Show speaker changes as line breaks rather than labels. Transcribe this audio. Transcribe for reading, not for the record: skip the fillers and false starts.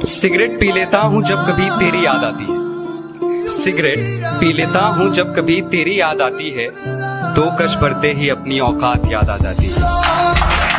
Cigarette P लेता हूँ जब कभी तेरी याद आती है। सिगरेट पी लेता हूँ जब कभी तेरी याद आती है। दो कश भरते ही अपनी औकात याद आ जाती है।